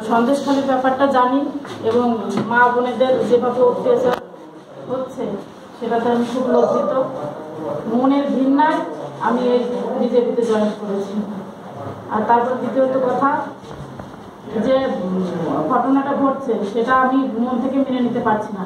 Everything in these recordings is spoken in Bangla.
সন্দেশখালীর ব্যাপারটা জানি এবং মা বোনেদের যেভাবে অত্যাচার হচ্ছে সেটাতে আমি খুব লজ্জিত। মনের ঘৃণায় আমি এই বিজেপিতে জয়েন করেছি। আর তারপর দ্বিতীয়ত কথা, যে ঘটনাটা ঘটছে সেটা আমি মন থেকে মেনে নিতে পারছি না।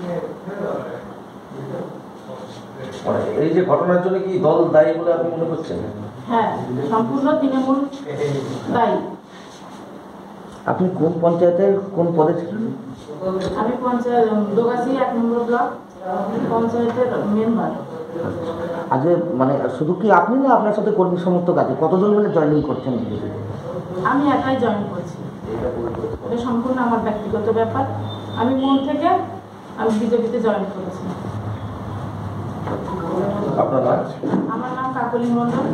এই যে ঘটনার জন্য কি দল দায়ী বলে আপনি মনে করছেন? হ্যাঁ, সম্পূর্ণ তৃণমূল দায়ী। আপনি কোন পঞ্চায়েতের কোন পদে ছিলেন? আমি পঞ্চায়েত দোগাছি 1 নম্বর ব্লক পঞ্চায়েতের মেম্বার। আগে মানে শুধু কি আপনি না আপনার সাথে কর্মী সমর্থক আছে? কতজন মিলে জয়েনিং করছেন? আমি একাই জয়েন করছি। এটা সম্পূর্ণ আমার ব্যক্তিগত ব্যাপার। আমি মন থেকে আমি বিজেপিতে জয়েন করেছি। আপনার নাম? আমার নাম কাকলি মণ্ডল।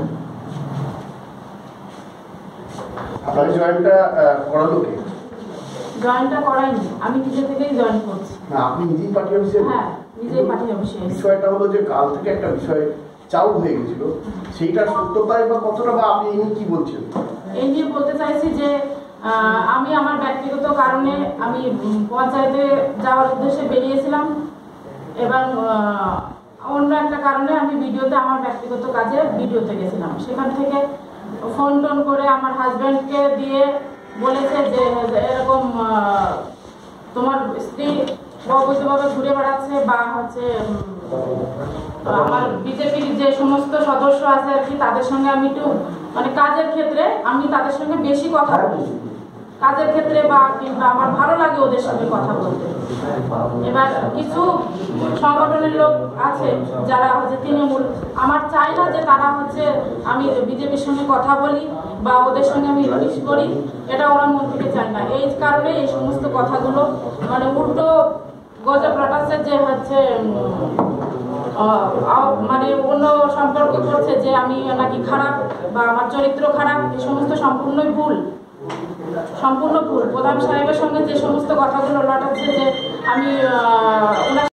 আপনার জয়েনটা করালো কে? জয়েনটা করাইনি, আমি নিজে থেকেই জয়েন করছি। না, আপনি নিজেই পার্টি অফিসে? হ্যাঁ, নিজেই পার্টি অফিসে। বিষয়টা হলো যে কাল থেকে একটা বিষয় চালু হয়ে গেছিল, সেইটার সত্যতায় বা কতটা, বা আপনি এই নিয়ে কি বলছেন? এই নিয়ে বলতে চাইছি যে আমি আমার ব্যক্তিগত কারণে আমি পঞ্চায়েতে যাওয়ার উদ্দেশ্যে বেরিয়েছিলাম এবং অন্য একটা কারণে আমি ভিডিওতে আমার ব্যক্তিগত কাজে ভিডিওতে গেছিলাম। সেখান থেকে ফোন টোন করে আমার হাজব্যান্ডকে দিয়ে বলেছে যে এরকম তোমার স্ত্রী অবৈধভাবে ঘুরে বেড়াচ্ছে, বা হচ্ছে আমার বিজেপির যে সমস্ত সদস্য আছে আর কি তাদের সঙ্গে আমি একটু মানে কাজের ক্ষেত্রে আমি তাদের সঙ্গে বেশি কথা বলি, কাজের ক্ষেত্রে বা কিংবা আমার ভালো লাগে ওদের সঙ্গে কথা বলতে। এবার কিছু সংগঠনের লোক আছে যারা হচ্ছে তৃণমূল, আমার চাই না যে তারা হচ্ছে আমি বিজেপির সঙ্গে কথা বলি বা ওদের সঙ্গে আমি মিশ করি, এটা ওরা মন থেকে চায় না। এই কারণে এই সমস্ত কথাগুলো মানে উল্টো গজব রটাচ্ছে যে হচ্ছে মানে অন্য সম্পর্ক করছে যে আমি নাকি খারাপ বা আমার চরিত্র খারাপ। এই সমস্ত সম্পূর্ণই ভুল, সম্পূর্ণ ভুল। প্রধান সাহেবের সঙ্গে যে সমস্ত কথাগুলো লটাচ্ছে যে আমি